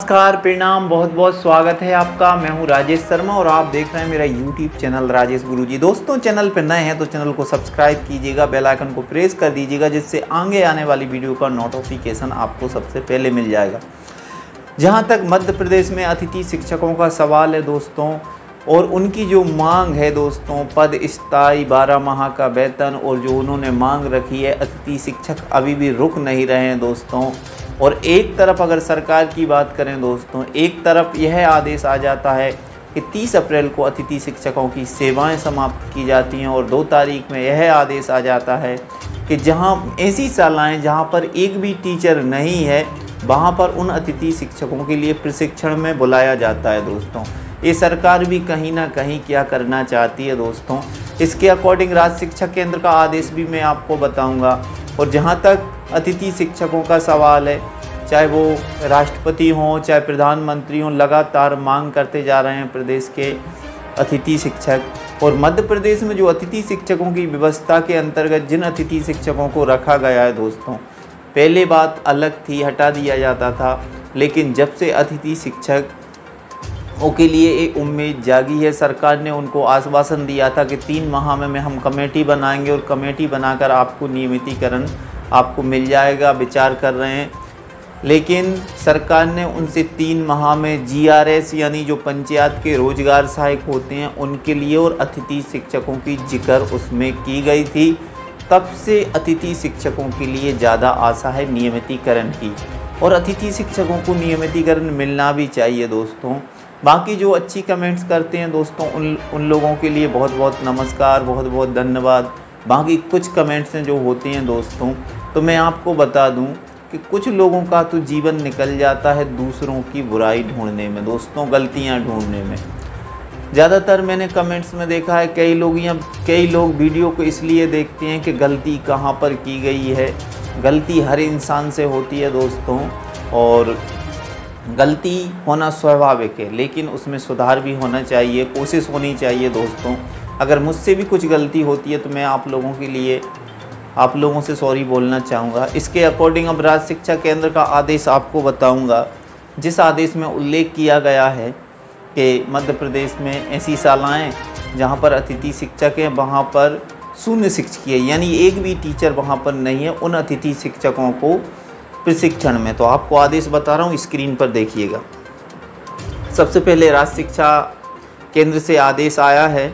नमस्कार, प्रणाम, बहुत बहुत स्वागत है आपका। मैं हूं राजेश शर्मा और आप देख रहे हैं मेरा YouTube चैनल राजेश गुरुजी। दोस्तों, चैनल पर नए हैं तो चैनल को सब्सक्राइब कीजिएगा, बेल आइकन को प्रेस कर दीजिएगा, जिससे आगे आने वाली वीडियो का नोटिफिकेशन आपको सबसे पहले मिल जाएगा। जहां तक मध्य प्रदेश में अतिथि शिक्षकों का सवाल है दोस्तों, और उनकी जो मांग है दोस्तों, पद स्थायी 12 माह का वेतन, और जो उन्होंने मांग रखी है, अतिथि शिक्षक अभी भी रुक नहीं रहे हैं दोस्तों। और एक तरफ अगर सरकार की बात करें दोस्तों, एक तरफ यह आदेश आ जाता है कि 30 अप्रैल को अतिथि शिक्षकों की सेवाएं समाप्त की जाती हैं, और 2 तारीख में यह आदेश आ जाता है कि जहां ऐसी शालाएं जहां पर एक भी टीचर नहीं है, वहां पर उन अतिथि शिक्षकों के लिए प्रशिक्षण में बुलाया जाता है दोस्तों। ये सरकार भी कहीं ना कहीं क्या करना चाहती है दोस्तों, इसके अकॉर्डिंग राज्य शिक्षा केंद्र का आदेश भी मैं आपको बताऊंगा। और जहां तक अतिथि शिक्षकों का सवाल है, चाहे वो राष्ट्रपति हों चाहे प्रधानमंत्री हों, लगातार मांग करते जा रहे हैं प्रदेश के अतिथि शिक्षक। और मध्य प्रदेश में जो अतिथि शिक्षकों की व्यवस्था के अंतर्गत जिन अतिथि शिक्षकों को रखा गया है दोस्तों, पहले बात अलग थी, हटा दिया जाता था, लेकिन जब से अतिथि शिक्षक के लिए एक उम्मीद जागी है, सरकार ने उनको आश्वासन दिया था कि 3 माह में हम कमेटी बनाएंगे और कमेटी बनाकर आपको नियमितीकरण आपको मिल जाएगा, विचार कर रहे हैं। लेकिन सरकार ने उनसे 3 माह में GRS यानी जो पंचायत के रोजगार सहायक होते हैं उनके लिए और अतिथि शिक्षकों की जिक्र उसमें की गई थी। तब से अतिथि शिक्षकों के लिए ज़्यादा आशा है नियमितीकरण की, और अतिथि शिक्षकों को नियमितीकरण मिलना भी चाहिए दोस्तों। बाकी जो अच्छी कमेंट्स करते हैं दोस्तों, उन लोगों के लिए बहुत बहुत नमस्कार, बहुत बहुत धन्यवाद। बाकी कुछ कमेंट्स हैं जो होते हैं दोस्तों, तो मैं आपको बता दूं कि कुछ लोगों का तो जीवन निकल जाता है दूसरों की बुराई ढूंढने में दोस्तों, गलतियां ढूंढने में। ज़्यादातर मैंने कमेंट्स में देखा है, कई लोग वीडियो को इसलिए देखते हैं कि गलती कहाँ पर की गई है। गलती हर इंसान से होती है दोस्तों, और गलती होना स्वाभाविक है, लेकिन उसमें सुधार भी होना चाहिए, कोशिश होनी चाहिए दोस्तों। अगर मुझसे भी कुछ गलती होती है तो मैं आप लोगों से सॉरी बोलना चाहूँगा। इसके अकॉर्डिंग अब राज्य शिक्षा केंद्र का आदेश आपको बताऊँगा, जिस आदेश में उल्लेख किया गया है कि मध्य प्रदेश में ऐसी शालाएँ जहाँ पर अतिथि शिक्षक हैं, वहाँ पर शून्य शिक्षकीय यानी एक भी टीचर वहाँ पर नहीं है, उन अतिथि शिक्षकों को प्रशिक्षण में। तो आपको आदेश बता रहा हूँ, स्क्रीन पर देखिएगा। सबसे पहले राज्य शिक्षा केंद्र से आदेश आया है,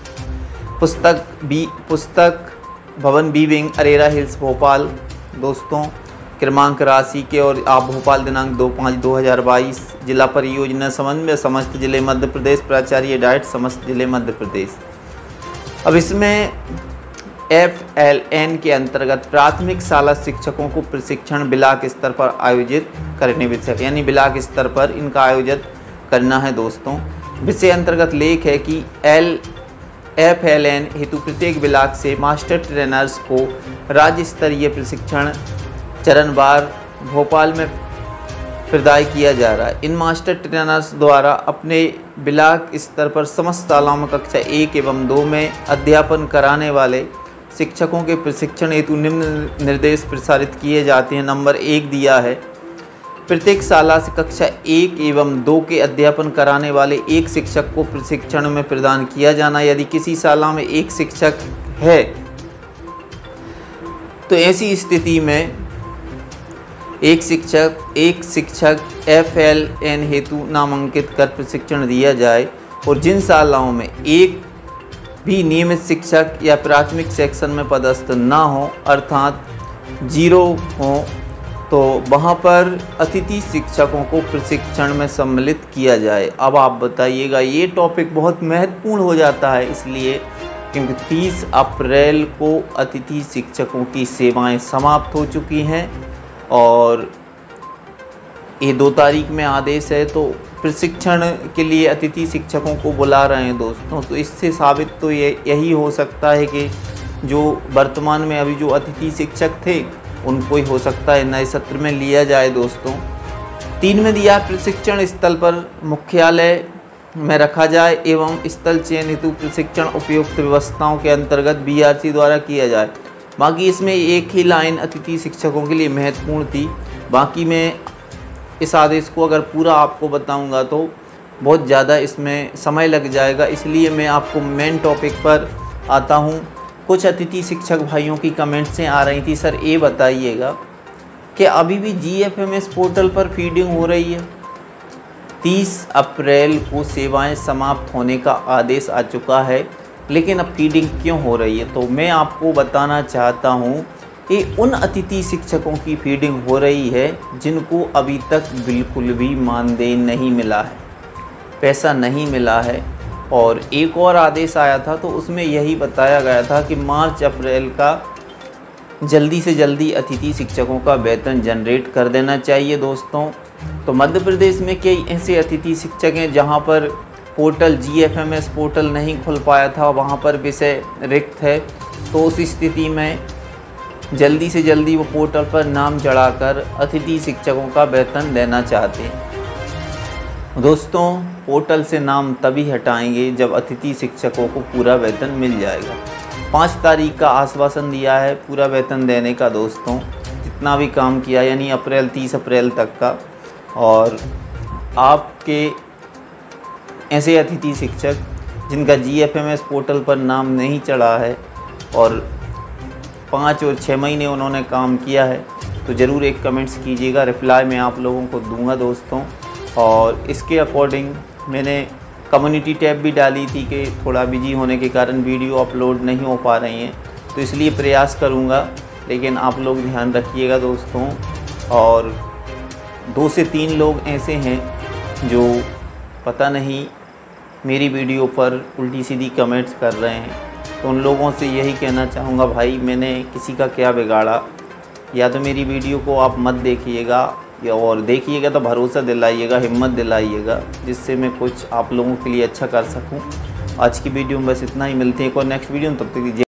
Pustak Bhavan B wing, Arera Hills, Bhopal दोस्तों, क्रमांक राशि के, और आप भोपाल दिनांक 2/5/2022, जिला परियोजना समन्वय समस्त जिले मध्य प्रदेश, प्राचार्य डाइट समस्त जिले मध्य प्रदेश। अब इसमें FLN के अंतर्गत प्राथमिक शाला शिक्षकों को प्रशिक्षण ब्लॉक स्तर पर आयोजित करने विषय, यानी ब्लॉक स्तर पर इनका आयोजित करना है दोस्तों। विषय अंतर्गत लेख है कि FLN हेतु प्रत्येक ब्लॉक से मास्टर ट्रेनर्स को राज्य स्तरीय प्रशिक्षण चरणवार भोपाल में प्रदान किया जा रहा है। इन मास्टर ट्रेनर्स द्वारा अपने ब्लॉक स्तर पर समस्त शालाओं में कक्षा 1 एवं 2 में अध्यापन कराने वाले शिक्षकों के प्रशिक्षण हेतु निम्न निर्देश प्रसारित किए जाते हैं। नंबर 1 दिया है, प्रत्येक शाला से कक्षा 1 एवं 2 के अध्यापन कराने वाले एक शिक्षक को प्रशिक्षण में प्रदान किया जाना। यदि किसी शाला में एक शिक्षक है तो ऐसी स्थिति में एक शिक्षक FLN हेतु नामांकित कर प्रशिक्षण दिया जाए। और जिन शालाओं में एक भी नियमित शिक्षक या प्राथमिक सेक्शन में पदस्थ ना हो, अर्थात 0 हो, तो वहाँ पर अतिथि शिक्षकों को प्रशिक्षण में सम्मिलित किया जाए। अब आप बताइएगा, ये टॉपिक बहुत महत्वपूर्ण हो जाता है, इसलिए क्योंकि 30 अप्रैल को अतिथि शिक्षकों की सेवाएं समाप्त हो चुकी हैं, और ये 2 तारीख में आदेश है, तो प्रशिक्षण के लिए अतिथि शिक्षकों को बुला रहे हैं दोस्तों। तो इससे साबित तो यही हो सकता है कि जो वर्तमान में अभी जो अतिथि शिक्षक थे उनको ही हो सकता है नए सत्र में लिया जाए दोस्तों। 3 में दिया, प्रशिक्षण स्थल पर मुख्यालय में रखा जाए एवं स्थल चयन हेतु प्रशिक्षण उपयुक्त व्यवस्थाओं के अंतर्गत BRC द्वारा किया जाए। बाकी इसमें एक ही लाइन अतिथि शिक्षकों के लिए महत्वपूर्ण थी, बाकी में इस आदेश को अगर पूरा आपको बताऊंगा तो बहुत ज़्यादा इसमें समय लग जाएगा, इसलिए मैं आपको मेन टॉपिक पर आता हूं। कुछ अतिथि शिक्षक भाइयों की कमेंट से आ रही थी, सर ये बताइएगा कि अभी भी GFMS पोर्टल पर फीडिंग हो रही है। 30 अप्रैल को सेवाएं समाप्त होने का आदेश आ चुका है, लेकिन अब फीडिंग क्यों हो रही है? तो मैं आपको बताना चाहता हूँ कि उन अतिथि शिक्षकों की फीडिंग हो रही है जिनको अभी तक बिल्कुल भी मानदेय नहीं मिला है, पैसा नहीं मिला है। और एक और आदेश आया था तो उसमें यही बताया गया था कि मार्च अप्रैल का जल्दी से जल्दी अतिथि शिक्षकों का वेतन जनरेट कर देना चाहिए दोस्तों। तो मध्य प्रदेश में कई ऐसे अतिथि शिक्षक हैं जहां पर पोर्टल GFMS पोर्टल नहीं खुल पाया था, वहां पर विषय रिक्त है। तो उस स्थिति में जल्दी से जल्दी वो पोर्टल पर नाम चढ़ाकर अतिथि शिक्षकों का वेतन देना चाहते हैं। दोस्तों पोर्टल से नाम तभी हटाएंगे जब अतिथि शिक्षकों को पूरा वेतन मिल जाएगा। 5 तारीख का आश्वासन दिया है पूरा वेतन देने का दोस्तों, जितना भी काम किया, यानी 30 अप्रैल तक का। और आपके ऐसे अतिथि शिक्षक जिनका GFMS पोर्टल पर नाम नहीं चढ़ा है और 5 और 6 महीने उन्होंने काम किया है, तो ज़रूर एक कमेंट्स कीजिएगा, रिप्लाई मैं आप लोगों को दूंगा दोस्तों। और इसके अकॉर्डिंग मैंने कम्युनिटी टैब भी डाली थी कि थोड़ा बिजी होने के कारण वीडियो अपलोड नहीं हो पा रही हैं, तो इसलिए प्रयास करूंगा, लेकिन आप लोग ध्यान रखिएगा दोस्तों। और 2 से 3 लोग ऐसे हैं जो पता नहीं मेरी वीडियो पर उल्टी सीधी कमेंट्स कर रहे हैं, तो उन लोगों से यही कहना चाहूँगा, भाई मैंने किसी का क्या बिगाड़ा, या तो मेरी वीडियो को आप मत देखिएगा, या और देखिएगा तो भरोसा दिलाइएगा, हिम्मत दिलाइएगा, जिससे मैं कुछ आप लोगों के लिए अच्छा कर सकूं। आज की वीडियो में बस इतना ही, मिलते हैं एक और नेक्स्ट वीडियो में, तब तक